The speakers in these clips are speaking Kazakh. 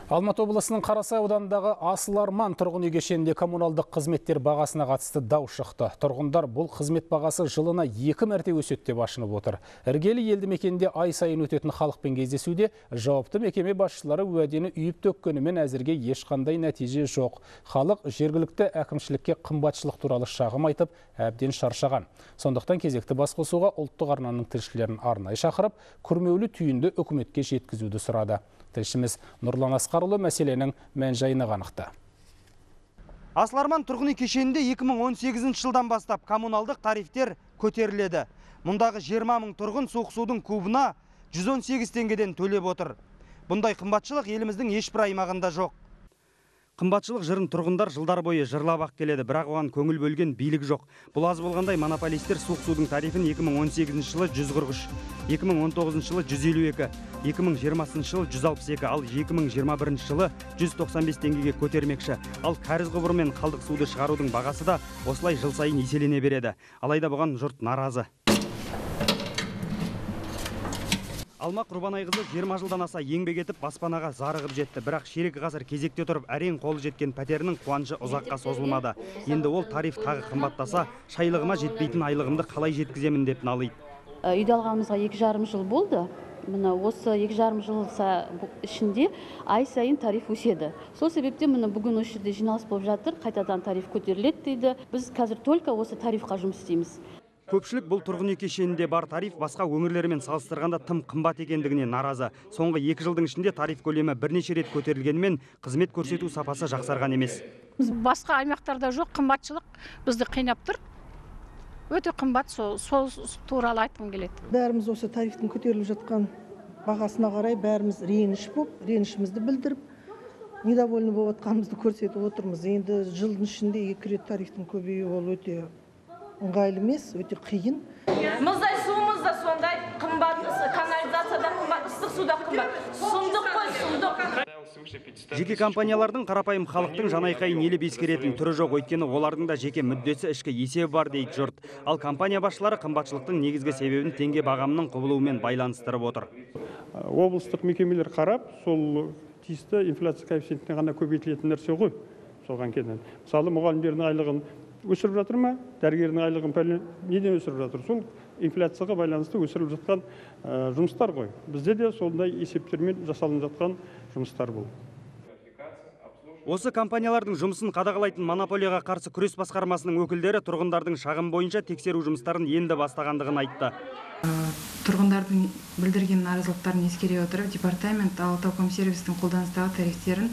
Алматы облысының Қарасай ауданындағы Асыл Арман тұрғын үй кешенінде коммуналдық қызметтер бағасына қатысты дау шықты. Тұрғындар бұл қызмет бағасы жылына 2 мәрте өседі деп ашынып отыр. Іргелі елді мекенде ай сайын өтетін халықпен кездесуде жауапты мекеме басшылары уәдені үйіп төккенімен әзірге ешқандай нәтиже жоқ. Халық жергілікті әкімшілікке қымбатшылық туралы шағым айтып, әбден шаршаған. Сондықтан кезекті басқосуға ұлттық арнаның тілшілерін арнайы шақырып, күрмеулі түйінді үкіметке жеткізуді сұрады. Тілшіміз Нұрлан Асқарұлы мәселенің мән-жайына қанықты. Асыл Арман тұрғын үй кешенінде 2018 жылдан бастап коммуналдық тарифтер көтеріледі. Мұндағы 20 мың тұрғын суық судың кубына 118 теңгеден төлеп отыр. Бұндай қымбатшылық еліміздің ешбір аймағында жоқ. Қымбатшылық жырын тұрғындар жылдар бойы жырлап келеді, бірақ оған көңіл бөлген билік жоқ. Бұл аз болғандай монополистер суық судың тарифін 2018 жылы 143, 2019 жылы 152, 2020 жылы 162, ал 2021 жылы 195 теңгеге көтермекші. Ал кәріз құбыры мен қалдық суды шығарудың бағасы да осылай жыл сайын еселене береді. Алайда бұған жұрт наразы. Алма Құрбанайқызы 20 жылдан аса еңбек етіп баспанаға зарығып жетті, бірақ ширек ғасыр кезекте тұрып әрең қолы жеткен пәтерінің қуанышы ұзаққа созылмады. Енді ол тариф тағы қымбаттаса, шайлығыма жетпейтін айлығымды қалай жеткіземін деп налиды. Үйді алғанымызға 2,5 жыл болды. Мына осы 2,5 жыл ішінде ай сайын тариф өседі. Сол себептен мына бүгін осы жерде жиналыс болып жатыр, қайтадан тариф көтеріледі дейді. Біз қазір только осы тарифқа жұмыс істейміз. Көпшілік бұл тұрғын үй кешенінде бар тариф басқа өңірлермен салыстырғанда тым қымбат екендігіне наразы. Соңғы 2 жылдың ішінде тариф көлемі бірнеше рет көтерілгенімен қызмет көрсету сапасы жақсарған емес. Басқа аймақтарда жоқ қымбатшылық бізді қинап тұр. Өте қымбат, сол туралы айтқым келеді. Бәріміз осы тарифтің көтеріліп жатқан бағасына қарай бәріміз ренішімізді білдіріп, недовольны болып отқанымызды көрсетіп отырмыз. Енді жылдың ішінде 2 рет тарифтің көбеюі ол өте ыңғайлы емес, өте қиын. Мұздай суымыз да сондай қымбат, канализацияда қымбат, ыстық суда қымбат. Сұмдық қой, сұмдық. Жеке компаниялардың қарапайым халықтың жанайқайын елеп ескеретін түрі жоқ, өйткені олардың да жеке мүддесі ішкі есебі бар дейді жұрт. Ал компания басшылары қымбатшылықтың негізгі себебін теңге бағамының құбылуымен байланыстырып отыр. Облыстық мекемелер қарап, сол тиісті инфляция коэффициентіне ғана көбейтілетін нәрсе ғой. Соған келген. Мысалы, мұғалімдердің айлығын өсіріп жатыр ма? Дәрігердің айлығын неден өсіріп жатыр? Сол инфляцияға байланысты өсіріліп жатқан жұмыстар ғой. Бізде де сондай есептермен жасалынып жатқан жұмыстар бұл. Осы компаниялардың жұмысын қадағалайтын монополияға қарсы күрес басқармасының өкілдері тұрғындардың шағым бойынша тексеру жұмыстарын енді бастағандығын айтты. Тұрғындардың білдірген наразылықтарын ескере отырып, департамент Алтауком сервистің қолданыстағы тарифтерін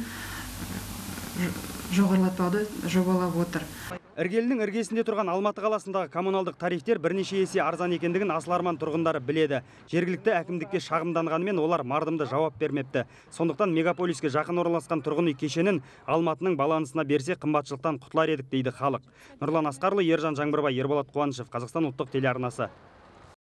жоғарылатпауды жобалап отыр. Іргелінің іргесінде тұрған Алматы қаласындағы коммуналдық тарифтер бірнеше есе арзан екендігін Асыл Арман тұрғындары біледі. Жергілікті әкімдікке шағымданғанымен олар мардымды жауап бермепті. Сондықтан мегаполиске жақын орналасқан тұрғын үй кешенін Алматының балансына берсе қымбатшылықтан құтылар едік дейді халық. Нұрлан Асқарұлы, Ержан Жаңбырбай, Ерболат Қуанышев, Қазақстан ұлттық телеарнасы.